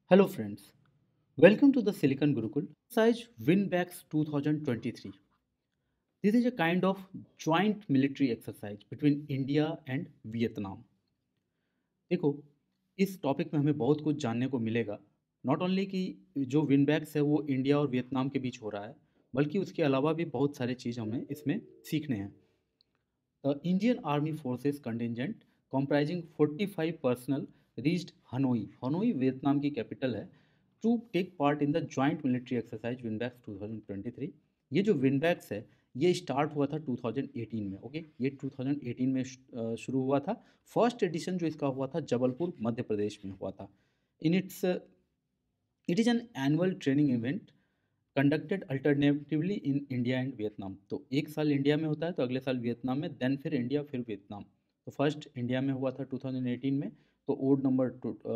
Hello friends, welcome to the Silicon Gurukul exercise Winbacks 2023. This is a kind of joint military exercise between India and Vietnam. देखो, इस topic में हमें बहुत कुछ जानने को मिलेगा। नॉट ओनली कि जो विनबैक्स है वो इंडिया और वियतनाम के बीच हो रहा है, बल्कि उसके अलावा भी बहुत सारे चीज़ हमें इसमें सीखने हैं। The Indian Army Forces contingent comprising 45 personnel reached Hanoi. Hanoi Vietnam की कैपिटल है to take part in the joint military exercise Winbacks 2023. ये जो Winbacks है ये स्टार्ट हुआ था 2018 में। ओके, ये 2018 में शुरू हुआ था। फर्स्ट एडिशन जो इसका हुआ था जबलपुर मध्य प्रदेश में हुआ था। In it's it is an annual training event conducted alternatively in India and Vietnam. तो एक साल इंडिया में होता है तो अगले साल वियतनाम में, देन फिर इंडिया फिर वियतनाम। तो फर्स्ट इंडिया में हुआ था 2018 में, तो ओड नंबर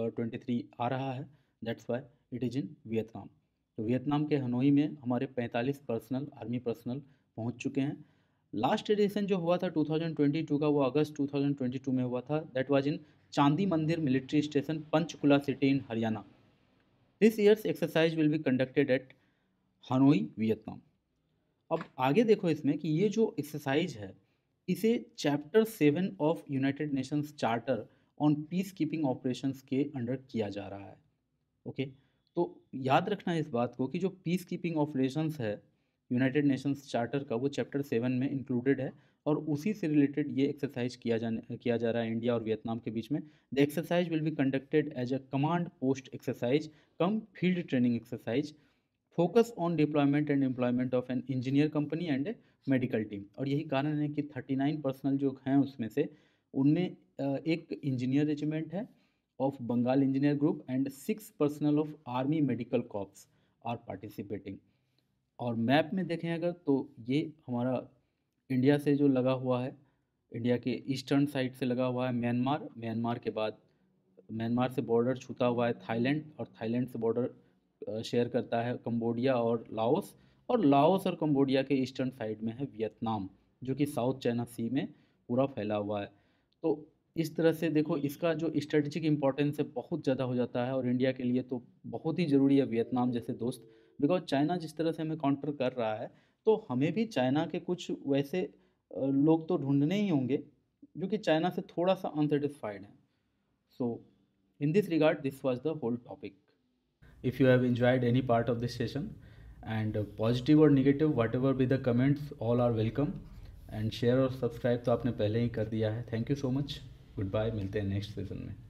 23 आ रहा है, that's why it is in Vietnam. तो वियतनाम के हनोई में हमारे 45 पर्सनल आर्मी पर्सनल पहुंच चुके हैं। लास्ट एडिशन जो हुआ था 2022 का वो अगस्त 2022 में हुआ था, that was in Chandi Mandir military station Panchkula city in Haryana. This years exercise will be conducted at Hanoi Vietnam. अब आगे देखो इसमें कि ये जो एक्सरसाइज है इसे chapter 7 of United Nations charter on peace keeping operations के अंडर किया जा रहा है। ओके, तो याद रखना इस बात को कि जो पीस कीपिंग ऑपरेशंस है यूनाइटेड नेशंस चार्टर का, वो चैप्टर 7 में इंक्लूडेड है और उसी से रिलेटेड ये एक्सरसाइज किया जा रहा है इंडिया और वियतनाम के बीच में। The exercise will be conducted as a command post exercise cum field training exercise, focus on deployment and employment of an engineer company and a medical team. और यही कारण है कि 39 पर्सनल जो हैं उसमें से उनमें एक इंजीनियर रेजिमेंट है of Bengal engineer group and 6 personnel of army medical corps are participating. और मैप में देखें अगर तो ये हमारा इंडिया से जो लगा हुआ है, इंडिया के ईस्टर्न साइड से लगा हुआ है म्यांमार। म्यांमार के बाद म्यांमार से बॉर्डर छूता हुआ है थाईलैंड, और थाईलैंड से बॉर्डर शेयर करता है कंबोडिया और लाओस, और लाओस और कंबोडिया के ईस्टर्न साइड में है वियतनाम, जो कि साउथ चाइना सी में पूरा फैला हुआ है। तो इस तरह से देखो इसका जो स्ट्रेटेजिक इंपॉर्टेंस है बहुत ज़्यादा हो जाता है, और इंडिया के लिए तो बहुत ही ज़रूरी है वियतनाम जैसे दोस्त। बिकॉज चाइना जिस तरह से हमें काउंटर कर रहा है, तो हमें भी चाइना के कुछ वैसे लोग तो ढूंढने ही होंगे जो कि चाइना से थोड़ा सा अनसेटिस्फाइड हैं। So in this regard, this was the whole topic. If you have enjoyed any part of this session, and positive or negative, whatever be the comments, all are welcome. And share और subscribe तो आपने पहले ही कर दिया है। Thank you so much, good bye, मिलते हैं नेक्स्ट सेशन में।